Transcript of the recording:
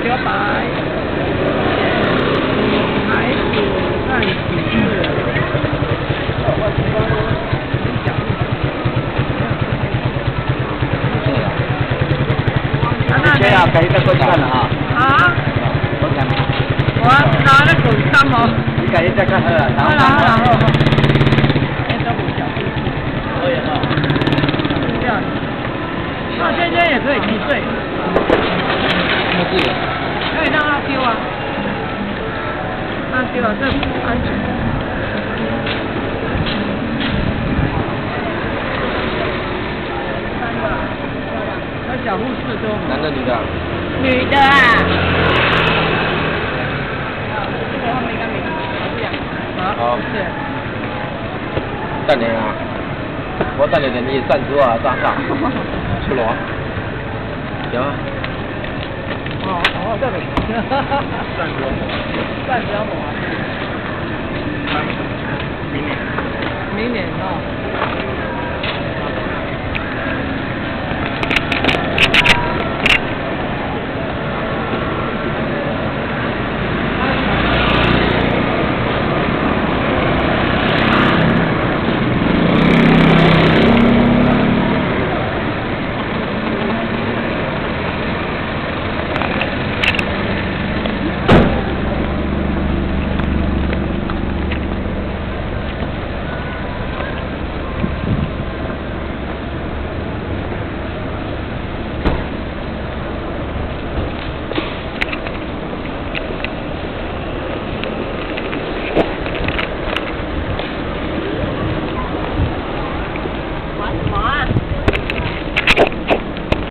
小白，还有看几次。 这样可以再过去看了哈。 啊？ 多钱？ 我拿那个干嘛？ 你赶紧再看好了，然后。可以哈。 这样。那这些也可以击碎。可以让它丢啊。让它丢啊，这不安全。那小护士都。 男的女的？ 女的啊。 好。 是。 等你啊！我等你的，你站住啊，站上。出来。行。 哦，这里。 站住。 站比较猛啊。 明年。 明年啊。